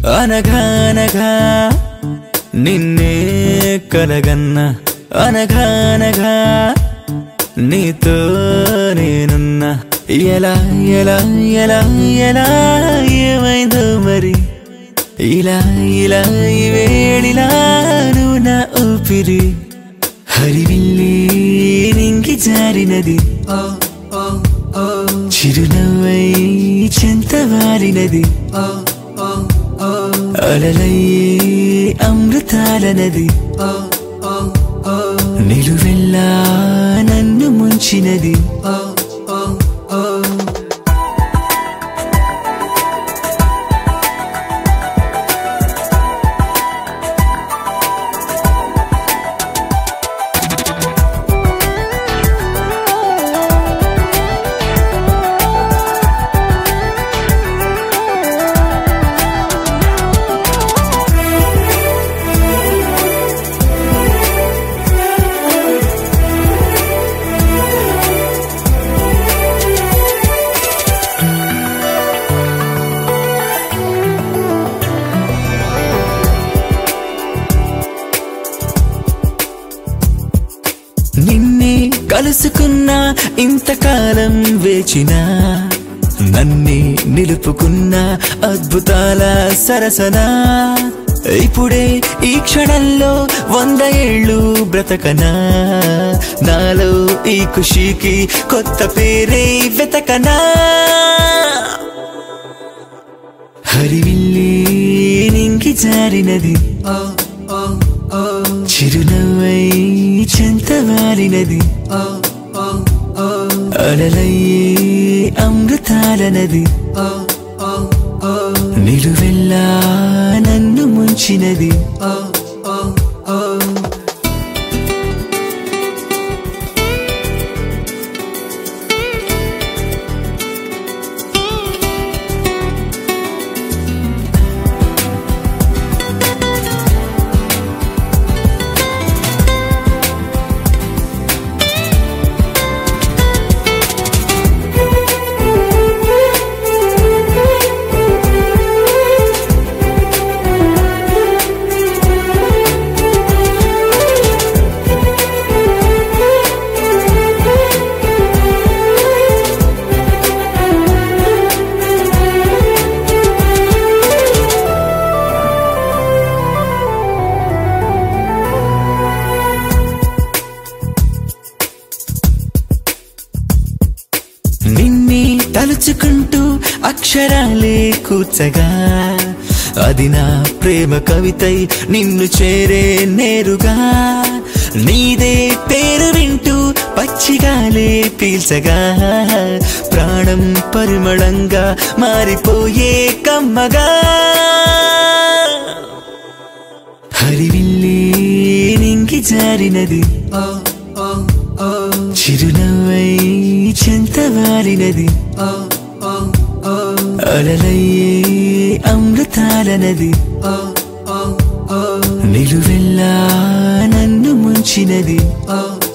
అనగానగా నిన్నే కలగన్న అనగానగా నీతో నేనున్నా ఎలా ఎలా ఎలా ఎలా ఏమైందో మరి ఇలా ఇలా ఈ వేళిలా నువ్వు నా ఊపిరి హరివిల్లి నింగి జారినది చిరునవ్వై చెంతవారినది అలలయ్యే అమృతాల నది నిలువెల్లా నన్ను ముంచినది నిన్నే కలుసుకున్నా ఇంతకాలం వేచినా నన్నే నిలుపుకున్న అద్భుతాల సరసనా ఇప్పుడే ఈ క్షణంలో 100 ఏళ్ళు బ్రతకనా నాలో ఈ ఖుషీకి కొత్త పేరే వెతకనా హరివిల్లి నింగి జారినది చిరునవ్వై చెంతవారినది అలలయ్యే అమృతాల నది నిలువెల్లా నన్ను ముంచినది నిన్నే తలుచుకుంటూ అక్షరాలే కూర్చగా అది నా ప్రేమ కవితై నిన్ను చేరే నేరుగా నీదే పేరు వింటూ పచ్చిగాలే పీల్చగా ప్రాణం పరిమళంగా మారిపోయే కమ్మగా హరివిల్లి నింగి జారినది చిరునవ్వై చెంతవారినది అలలయ్యే అమృతాల నది నిలువెల్లా నన్ను ముంచినది